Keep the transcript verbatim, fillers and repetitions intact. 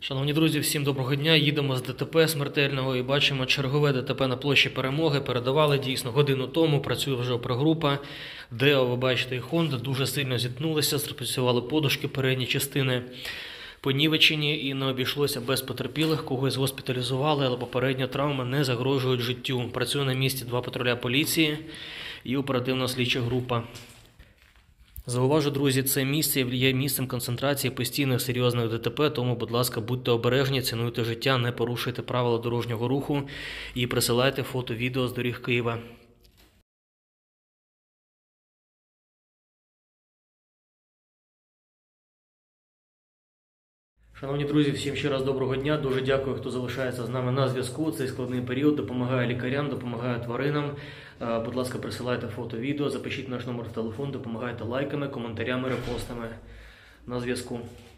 Шановні друзі, всім доброго дня. Їдемо з ДТП смертельного і бачимо чергове ДТП на площі Перемоги. Передавали дійсно годину тому, працює вже опергрупа. Део, ви бачите, і Honda дуже сильно зіткнулися, спрацювали подушки, передні частини понівечені і не обійшлося без потерпілих. Когось госпіталізували, але попередня травма не загрожують життю. Працює на місці два патруля поліції і оперативно-слідча група. Зауважу, друзі, це місце є місцем концентрації постійних серйозних ДТП, тому, будь ласка, будьте обережні, цінуйте життя, не порушуйте правила дорожнього руху і присилайте фото, відео з доріг Києва. Шановні друзі, всім ще раз доброго дня. Дуже дякую, хто залишається з нами на зв'язку. Цей складний період допомагає лікарям, допомагає тваринам. Будь ласка, присилайте фото, відео, запишіть наш номер в телефон, допомагайте лайками, коментарями, репостами. На зв'язку.